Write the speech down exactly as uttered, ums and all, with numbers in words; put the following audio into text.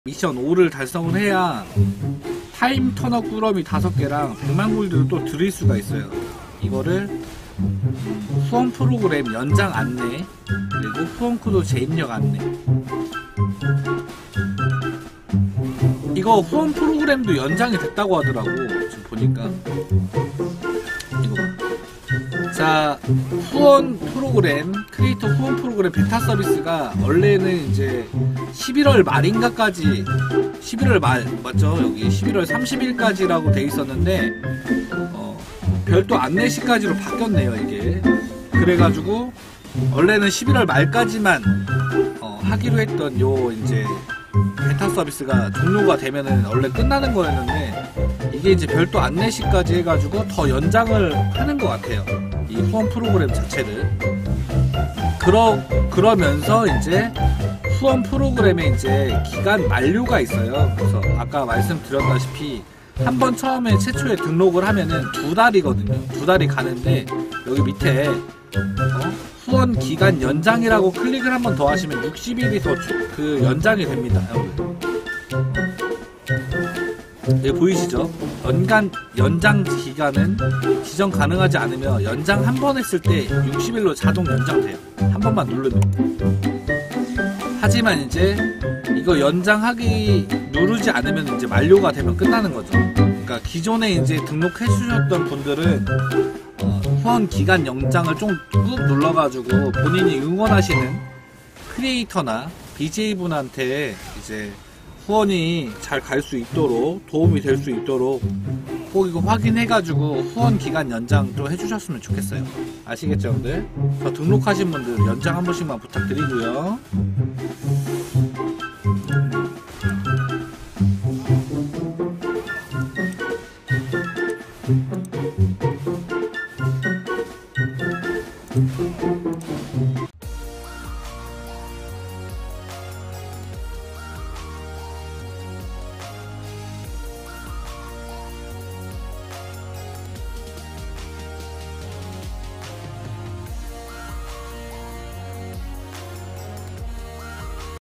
미션 오를 달성을 해야 타임 터너 꾸러미 다섯 개랑 백만 골드를 또 드릴 수가 있어요. 이거를 후원 프로그램 연장 안내, 그리고 후원 코드 재입력 안내. 이거 후원 프로그램도 연장이 됐다고 하더라고. 지금 보니까 이거 봐. 자, 후원 프로그램, 크리에이터 후원 프로그램 베타 서비스가 원래는 이제 십일월 말인가까지, 십일월 말 맞죠? 여기 십일월 삼십일까지라고 돼 있었는데 어, 별도 안내시까지로 바뀌었네요 이게. 그래가지고 원래는 십일월 말까지만 어, 하기로 했던 요 이제 베타 서비스가 종료가 되면은 원래 끝나는 거였는데, 이게 이제 별도 안내시까지 해가지고 더 연장을 하는 것 같아요, 이 후원 프로그램 자체를. 그러, 그러면서 이제 후원 프로그램에 이제 기간 만료가 있어요. 그래서 아까 말씀드렸다시피 한 번 처음에 최초에 등록을 하면은 두 달이거든요. 두 달이 가는데 여기 밑에 어? 후원 기간 연장이라고 클릭을 한 번 더 하시면 육십 일이 더 그 연장이 됩니다. 여기 보이시죠? 연간 연장 기간은 지정 가능하지 않으며 연장 한 번 했을 때 육십 일로 자동 연장돼요. 한 번만 누르면. 하지만 이제 이거 연장하기 누르지 않으면 이제 만료가 되면 끝나는 거죠. 그러니까 기존에 이제 등록해 주셨던 분들은 어, 후원 기간 연장을 좀 꾹 눌러가지고 본인이 응원하시는 크리에이터나 비제이 분한테 이제 후원이 잘 갈 수 있도록, 도움이 될 수 있도록 꼭 이거 확인해가지고 후원 기간 연장 좀 해주셨으면 좋겠어요. 아시겠죠, 여러분들? 저 등록하신 분들 연장 한 번씩만 부탁드리고요.